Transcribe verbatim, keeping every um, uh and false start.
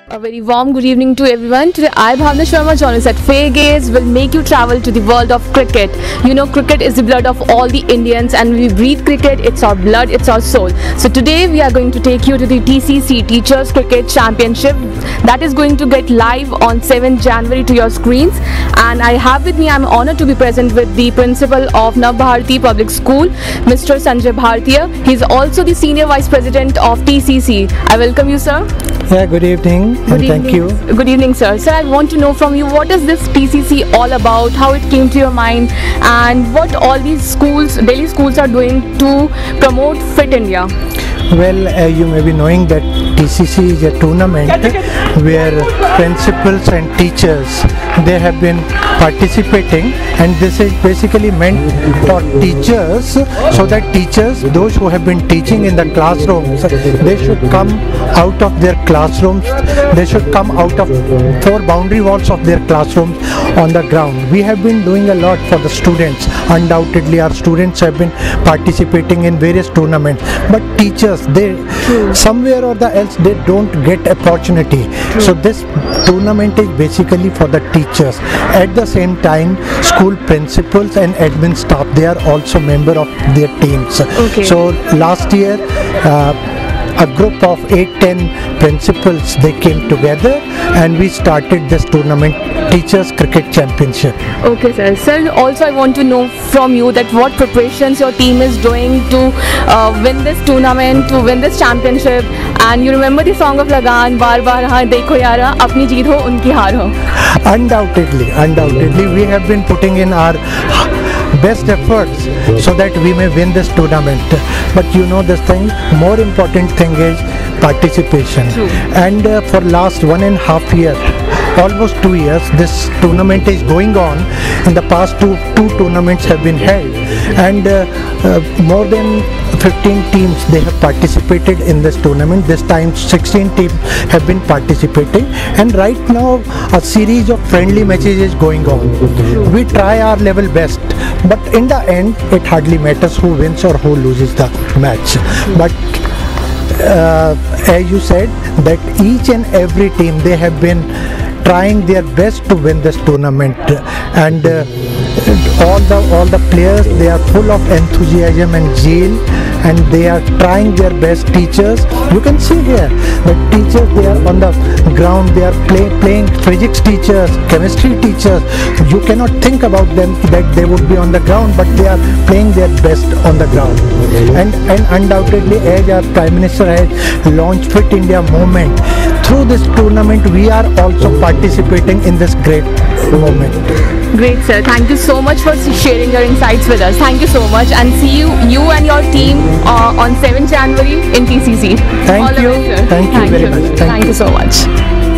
A very warm good evening to everyone. Today I, Bhavna Sharma, journalist at 𝐒𝐚𝐲, will make you travel to the world of cricket. You know, cricket is the blood of all the Indians, and we breathe cricket. It's our blood, it's our soul. So today we are going to take you to the T C C Teachers Cricket Championship that is going to get live on seventh January to your screens. And I have with me, I'm honored to be present with the principal of Bharti Public School, Mister Sanjay Bhartiya. He's also the senior vice president of T C C. I welcome you, sir. Yeah, good evening. Good and evening. Thank you. Good evening, sir. Sir, I want to know from you, what is this T C C all about, how it came to your mind, and what all these schools, Delhi schools, are doing to promote Fit India? Well, uh, you may be knowing that T C C is a tournament where principals and teachers, they have been participating, and this is basically meant for teachers, so that teachers, those who have been teaching in the classrooms, they should come out of their classrooms, they should come out of four boundary walls of their classrooms on the ground. We have been doing a lot for the students. Undoubtedly, our students have been participating in various tournaments, but teachers, they True. somewhere or the else, they don't get opportunity. True. So this tournament is basically for the teachers. At the same time, school principals and admin staff, they are also member of their teams. Okay. So last year, uh, a group of eight ten principals, they came together and we started this tournament, Teachers Cricket Championship. Okay, sir. Sir, also I want to know from you that what preparations your team is doing to uh, win this tournament, to win this championship. And you remember the song of Lagan, Bar Bar Haan Dekho Yara, Apni Jeet Ho Unki Haar Ho. Undoubtedly, undoubtedly, we have been putting in our best efforts so that we may win this tournament. But you know this thing, more important thing is participation. True. And uh, for last one and a half year, almost two years, this tournament is going on. In the past two two tournaments have been held, and uh, uh, more than fifteen teams, they have participated in this tournament. This time sixteen teams have been participating, and right now a series of friendly matches is going on. We try our level best, but in the end it hardly matters who wins or who loses the match. But uh, as you said, that each and every team, they have been trying their best to win this tournament, and uh, all the all the players, they are full of enthusiasm and zeal, and they are trying their best. Teachers, you can see here, the teachers, they are on the ground, they are play, playing physics teachers, chemistry teachers. You cannot think about them that they would be on the ground, but they are playing their best on the ground. And, and undoubtedly, as our Prime Minister has launched Fit India movement, through this tournament we are also participating in this great movement. Great, sir. Thank you so much for sharing your insights with us. Thank you so much, and see you you and your team uh, on seventh January in T C C. Thank All you. the way, sir. Thank you Thank very you. much. Thank Thank you. you so much.